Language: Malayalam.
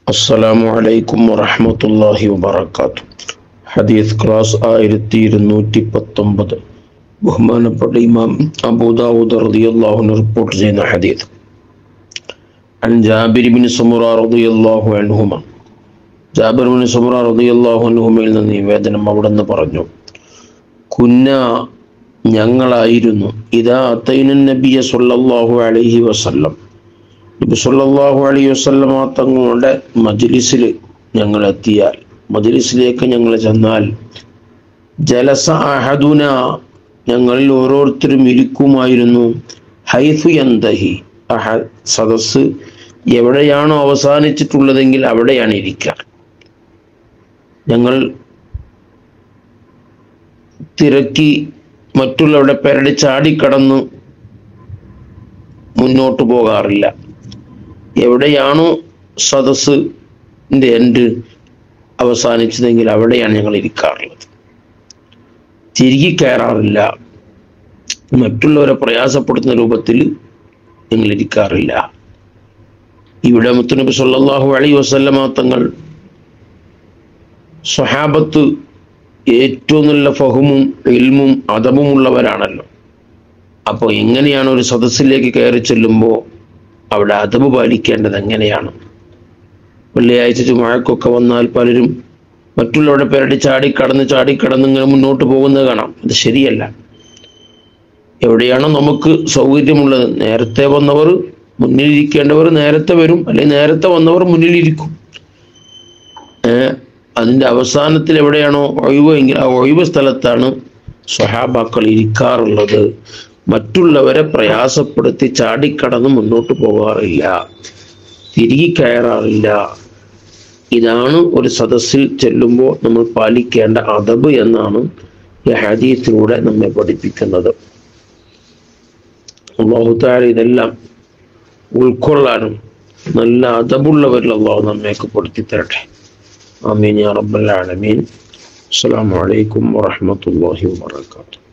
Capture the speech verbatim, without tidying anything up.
അസ്സലാമു അലൈക്കും വറഹ്മത്തുള്ളാഹി വബറകാതുഹു. ഹദീസ് ക്ലാസ് ആയിരത്തി ഇരുന്നൂറ്റി പത്തൊമ്പത്. ബഹുമാനപ്പെട്ട ഇമാം അബൂ ദാവൂദ് റളിയല്ലാഹു അൻഹു റിപ്പോർട്ട് ചെയ്യുന്ന ഹദീസ്. അൻ ജാബിർ ഇബ്നു സമുറ റളിയല്ലാഹു അൻഹുമ, ജാബിർ ഇബ്നു സമുറ റളിയല്ലാഹു അൻഹുമയിൽ നിന്ന് നിവേദനം അവിടുന്ന് പറഞ്ഞു, കുന്ന ഞങ്ങളായിരുന്നു ഇദാ അതൈന നബിയ സ്വല്ലല്ലാഹു അലൈഹി വസല്ലം, നബി സല്ലല്ലാഹു അലൈഹി വസല്ലം തങ്ങളുടെ മജ്ലിസിൽ ഞങ്ങൾ എത്തിയാൽ, മജ്ലിസിലേക്ക് ഞങ്ങൾ ചെന്നാൽ, ജലസ അഹദുന ഞങ്ങളിൽ ഓരോരുത്തരും ഇരിക്കുമായിരുന്നു, ഹൈസു യന്തഹി അഹദ് സദസ് എവിടെയാണോ അവസാനിച്ചിട്ടുള്ളതെങ്കിൽ അവിടെയാണ് ഇരിക്കുക. ഞങ്ങൾ തിരക്കി മറ്റുള്ളവരുടെ പെരടി ചാടിക്കടന്ന് മുന്നോട്ട് പോകാറില്ല. എവിടെയാണോ സദസ്സിൻ്റെ എൻഡ് അവസാനിച്ചതെങ്കിൽ അവിടെയാണ് ഞങ്ങൾ ഇരിക്കാറുള്ളത്. തിരികെ കയറാറില്ല. മറ്റുള്ളവരെ പ്രയാസപ്പെടുത്തുന്ന രൂപത്തിൽ ഞങ്ങൾ ഇരിക്കാറില്ല. ഇവിടെ മുത്തുനബി സല്ലല്ലാഹു അലൈഹി വസല്ലമ തങ്ങൾ സ്വഹാബത്ത് ഏറ്റവും നല്ല ഫഹമും ഇൽമും അദബും ഉള്ളവരാണല്ലോ. അപ്പോൾ എങ്ങനെയാണ് ഒരു സദസ്സിലേക്ക് കയറി ചെല്ലുമ്പോൾ അവിടെ അദബ് പാലിക്കേണ്ടത് എങ്ങനെയാണ്? വെള്ളിയാഴ്ച ജുമുഅക്കൊക്കെ വന്നാൽ പലരും മറ്റുള്ളവരുടെ പേരടി ചാടിക്കടന്ന് ചാടിക്കടന്ന് ഇങ്ങനെ മുന്നോട്ട് പോകുന്നത് കാണാം. അത് ശരിയല്ല. എവിടെയാണോ നമുക്ക് സൗകര്യമുള്ളത്, നേരത്തെ വന്നവർ മുന്നിലിരിക്കേണ്ടവർ നേരത്തെ വരും, അല്ലെങ്കിൽ നേരത്തെ വന്നവർ മുന്നിലിരിക്കും. ഏഹ് അതിൻ്റെ അവസാനത്തിൽ എവിടെയാണോ ഒഴിവ് എങ്കിൽ ആ ഒഴിവ് സ്ഥലത്താണ് സ്വഹാബാക്കൾ ഇരിക്കാറുള്ളത്. മറ്റുള്ളവരെ പ്രയാസപ്പെടുത്തി ചാടിക്കടന്ന് മുന്നോട്ട് പോകാറില്ല, തിരികെ കയറാറില്ല. ഇതാണ് ഒരു സദസ്സിൽ ചെല്ലുമ്പോൾ നമ്മൾ പാലിക്കേണ്ട അദബ് എന്നാണ് ഈ ഹദീസിലൂടെ നമ്മെ പഠിപ്പിക്കുന്നത്. അല്ലാഹു തആല ഇതെല്ലാം ഉൾക്കൊള്ളാനും നല്ല അദബുള്ളവരിൽ അല്ലാഹു നമ്മയൊക്കെ പെടുത്തി തരട്ടെ. ആമീൻ യാ റബ്ബൽ ആലമീൻ. അസ്സലാമു അലൈക്കും വറഹ്മത്തുള്ളാഹി വബറകാതുഹു.